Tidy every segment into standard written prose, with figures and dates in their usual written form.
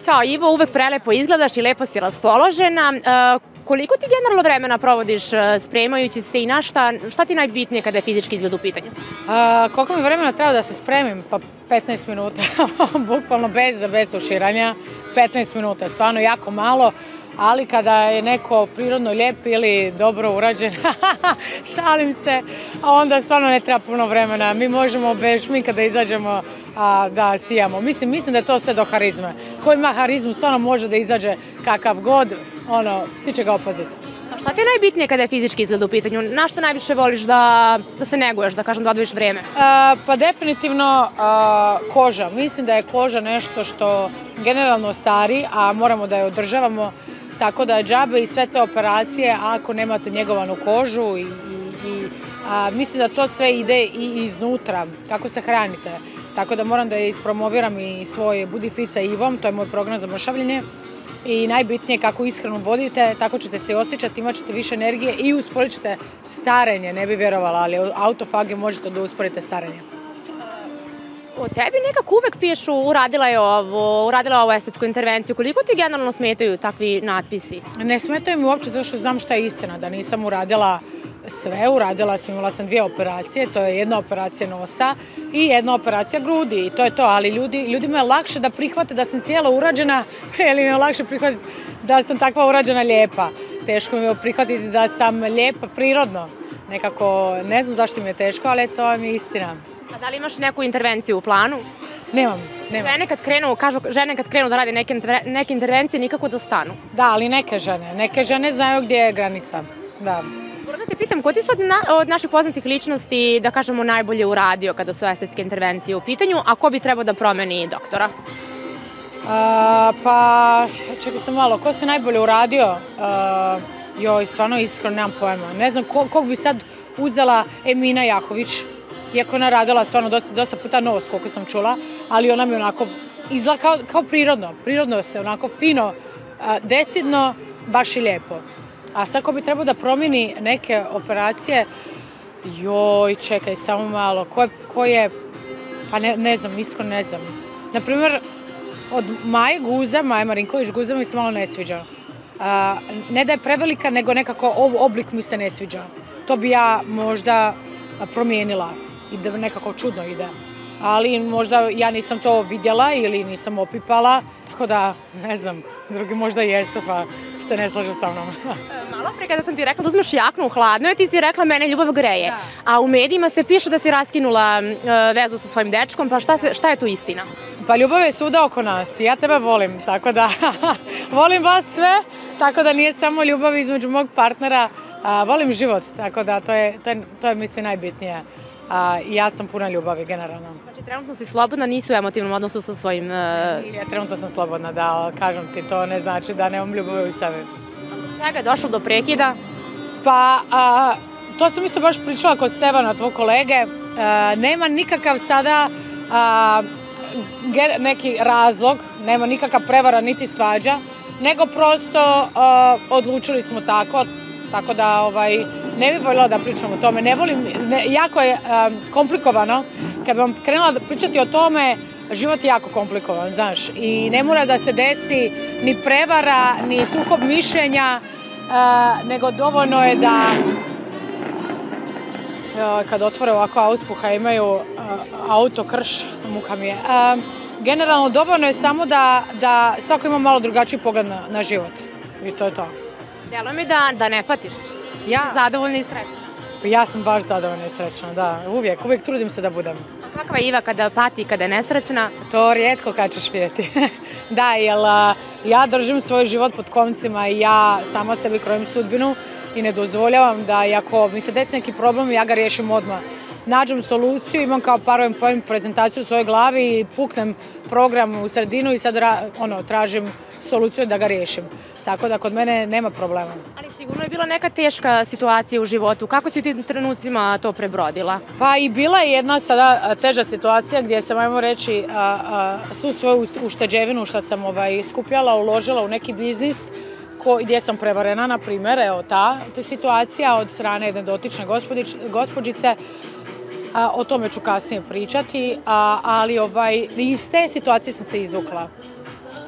Ćao Ivo, uvek prelepo izgledaš i lepo si raspoložena. Koliko ti generalno vremena provodiš spremajući se i na šta ti najbitnije kada je fizički izgled u pitanju? Koliko mi vremena treba da se spremim? Pa 15 minuta, bukvalno bez tuširanja. 15 minuta, stvarno jako malo, ali kada je neko prirodno lijep ili dobro urađen, šalim se, a onda stvarno ne treba puno vremena. Mi možemo bez šminka da izađemo da sijamo. Mislim da je to sve do harizme. Ko ima harizmu stvarno može da izađe kakav god, svi će ga opaziti. A šta ti je najbitnije kada je fizički izgled u pitanju? Na što najviše voliš da se neguješ, da kažem da odvojiš vreme? Pa definitivno koža. Mislim da je koža nešto što generalno stari, a moramo da je održavamo. Tako da džabe i sve te operacije, ako nemate njegovanu kožu mislim da to sve ide i iznutra, kako se hranite. Tako da moram da ispromoviram i svoj Budi fit sa Ivom, to je moj program za mršavljenje. I najbitnije kako ishranu vodite, tako ćete se osjećati, imat ćete više energije i usporit ćete starenje, ne bi vjerovala, ali autofagiju možete da usporite starenje. O tebi nekako uvek pišu uradila je ovu estetsku intervenciju. Koliko ti generalno smetaju takvi natpisi? Ne smetaju mi uopće zato što znam šta je istina, da nisam uradila sve, imala sam 2 operacije, to je jedna operacija nosa i jedna operacija grudi i to je to, ali ljudima je lakše da prihvate da sam cijela urađena ili mi je lakše prihvatiti da sam takva urađena lijepa. Teško mi je prihvatiti da sam lijepa prirodno, nekako ne znam zašto mi je teško, ali to mi je istina. A da li imaš neku intervenciju u planu? Nemam. Žene kad krenu da rade neke intervencije nikako da stanu. Da, ali neke žene znaju gdje je granica, da. Moram da te pitam, ko ti se od naših poznatih ličnosti, da kažemo, najbolje uradio kada su estetske intervencije u pitanju, a ko bi trebao da promeni doktora? Pa, čekaj sam malo, ko se najbolje uradio? Stvarno iskreno nemam pojma. Ne znam kog bi sad uzela Emina Jahović, iako ona radila stvarno dosta puta nos, koliko sam čula, ali ona mi onako izgleda kao prirodno se, onako fino, desidno, baš i lijepo. A sad ko bi trebao da promijeni neke operacije, čekaj, samo malo, ko je, pa ne znam, iskreno ne znam. Naprimjer, od Maje Marinković-Guza mi se malo ne sviđa. Ne da je prevelika, nego nekako oblik mi se ne sviđa. To bi ja možda promijenila i da nekako čudno ide. Ali možda ja nisam to vidjela ili nisam opipala, tako da, ne znam, drugi možda jesu, pa se ne slažu sa mnom. Malo pre kada sam ti rekla da uzmeš jaknu u hladno, ti si rekla mene ljubav greje. A u medijima se piše da si raskinula vezu sa svojim dečkom, pa šta je tu istina? Pa ljubav je svuda oko nas i ja tebe volim, tako da volim vas sve, tako da nije samo ljubav između mog partnera, volim život, tako da to je mislim najbitnije. I ja sam puna ljubavi, generalno. Znači, trenutno si slobodna, nisi u emotivnom odnosu sa svojim... Ja trenutno sam slobodna, da, kažem ti, to ne znači da nemam ljubavi u sebi. A zbog čega je došlo do prekida? Pa, to sam isto baš pričala kod Stevana, tvoj kolege. Nema nikakav sada neki razlog, nema nikakav prevara niti svađa, nego prosto odlučili smo tako da ne bih voljela da pričam o tome. Ne volim, jako je komplikovano. Kad vam krenula pričati o tome, život je jako komplikovan, znaš. I ne mora da se desi ni prevara, ni sukob mišljenja, nego dovoljno je da kad otvore ovako auspuha imaju autokrš, muka mi je. Generalno dovoljno je samo da svako ima malo drugačiji pogled na život. I to je to. Delo mi da ne patiš. Ja? Zadovoljna i srećna. Ja sam baš zadovoljna i srećna, da. Uvijek trudim se da budem. A kakva je Iva kada pati, kada je nesrećna? To rijetko kad ćeš vidjeti. Da, jer ja držim svoj život pod koncima i ja sama sebi krojim sudbinu i ne dozvoljavam da ako mi se desi neki problem, ja ga riješim odmah. Nađem soluciju, imam kao PowerPoint prezentaciju u svojoj glavi i puknem program u sredinu i sad tražim soluciju da ga riješim. Tako da kod mene nema problema. Ali sigurno je bila neka teška situacija u životu. Kako si u tim trenucima to prebrodila? Pa i bila je jedna sada teža situacija gdje sam, ajmo reći, svu svoju ušteđevinu što sam skupljala, uložila u neki biznis gdje sam prevarena, na primjer, evo ta situacija od strane jedne dotične gospođice. O tome ću kasnije pričati, ali iz te situacije sam se izvukla.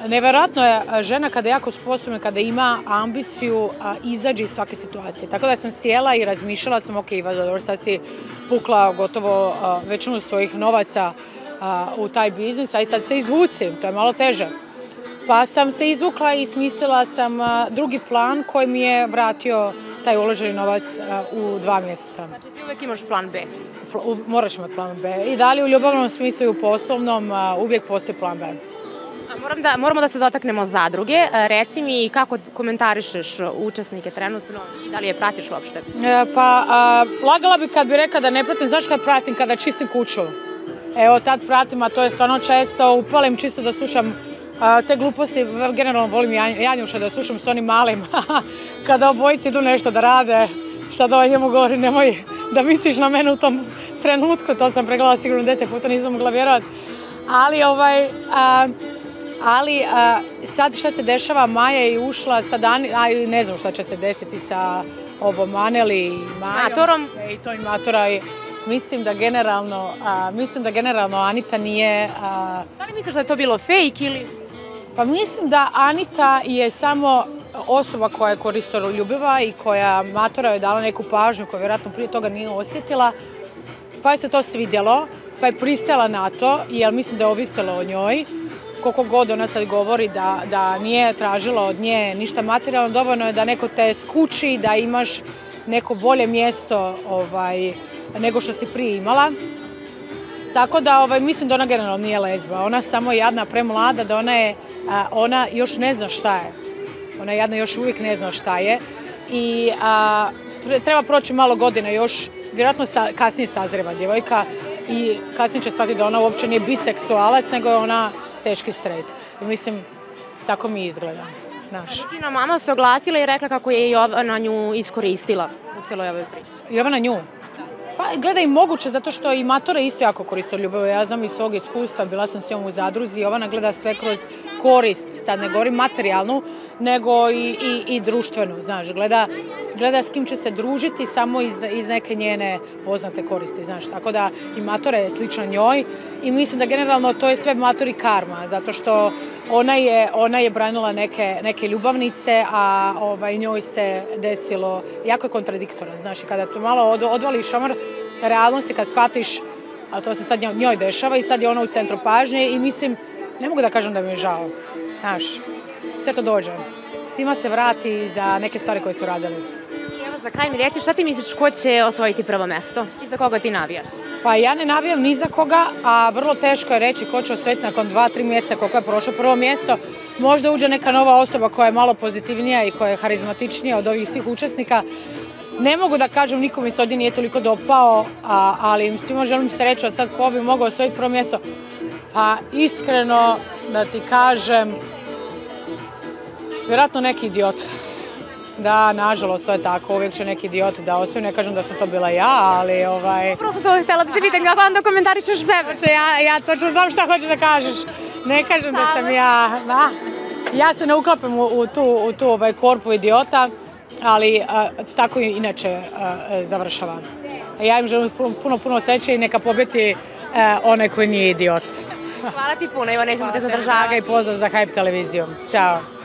Neverovatno je žena kada je jako sposobna, kada ima ambiciju, izađe iz svake situacije. Tako da sam sjela i razmišljala sam, ok, Iva, sad si pukla gotovo većinu svojih novaca u taj biznis, a i sad se izvucim, to je malo teže. Pa sam se izvukla i smislila sam drugi plan koji mi je vratio taj uloženi novac u 2 mjeseca. Znači ti uvijek imaš plan B? Moraš imati plan B. I da li u ljubavnom smislu i u poslovnom uvijek postoji plan B. Moramo da se dotaknemo zadruge. Reci mi kako komentarišeš učesnike trenutno i da li je pratiš uopšte? Lagala bi kad bi rekla da ne pratim. Znaš kad pratim? Kada čistim kuću. Evo tad pratim, a to je stvarno često. Upalim čisto da slušam te gluposti. Generalno volim Janjuša da slušam s onim malim. Kada obojici idu nešto da rade, sad njemu govori nemoj da misliš na mene u tom trenutku. To sam pregledala sigurno 10 puta, nisam mogla vjerovati. Ali sad šta se dešava, Maja je ušla sa ne znam šta će se desiti sa ovom Aneli i Majom. Matorom. I to i Matora. Mislim da generalno Anita nije... Da li misliš da je to bilo fake ili... Pa mislim da Anita je samo osoba koja je koristoljubiva i koja Matora je dala neku pažnju koju vjerojatno prije toga nije osjetila. Pa je se to svidjelo, pa je pristala na to, jer mislim da je ovisila o njoj. Koliko god ona sad govori da nije tražila od nje ništa materijalno, dovoljno je da neko te skuči, da imaš neko bolje mjesto nego što si prije imala. Tako da mislim da ona generalno nije lezba, ona samo jadna, premlada, da ona još ne zna šta je. Ona jadna još uvijek ne zna šta je i treba proći malo godina još, vjerojatno kasnije sazreva djevojka i kasnije će shvatiti da ona uopće nije biseksualac, nego je ona teški straight. I mislim, tako mi izgleda. Tina mama se oglasila i rekla kako je Jovana nju iskoristila u cijeloj ovoj priči. Jovana nju? Pa gledaj, moguće, zato što i Matora isto jako koristila ljubav. Ja znam iz svog iskustva, bila sam s njom u zadruzi i Jovana gleda sve kroz korist, sad ne govorim materijalnu, nego i društvenu, znaš, gleda s kim će se družiti samo iz neke njene poznate koristi, znaš, tako da i Matora je slična njoj i mislim da generalno to je sve Matori karma, zato što ona je branila neke ljubavnice, a njoj se desilo, jako je kontradiktorno, znaš, i kada to malo odvališ šamar realnosti, kad shvatiš, a to se sad njoj dešava i sad je ona u centru pažnje i mislim, ne mogu da kažem da mi je žao, znaš, sve to dođe. Svima se vrati za neke stvari koje su radili. I evo za kraj mi reći, šta ti misliš ko će osvojiti prvo mesto i za koga ti navijaš? Pa ja ne navijam ni za koga, a vrlo teško je reći ko će osvojiti nakon 2-3 mjeseca koliko je prošlo prvo mjesto. Možda uđe neka nova osoba koja je malo pozitivnija i koja je harizmatičnija od ovih svih učesnika. Ne mogu da kažem, nikom mi se ovdje nije toliko dopao, ali svima želim sreću, a sad ko bi mogao osvojiti prvo mjesto? A iskreno da ti kažem, vjerojatno neki idiot. Da, nažalost, to je tako, uvijek će neki idiot da osvoji, ne kažem da sam to bila ja, ali Prvo sam to htjela da te pitam kako onda komentarišeš sebe. Ja točno znam šta hoćeš da kažeš. Ne kažem da sam ja, ja se ne uklapim u tu korpu idiota, ali tako inače završavam. Ja im želim puno sreće i neka pobjeti onaj koji nije idiot. Hvala ti puno, Iva, nećemo te zadržavati. I pozdrav za Hype televiziju. Ćao.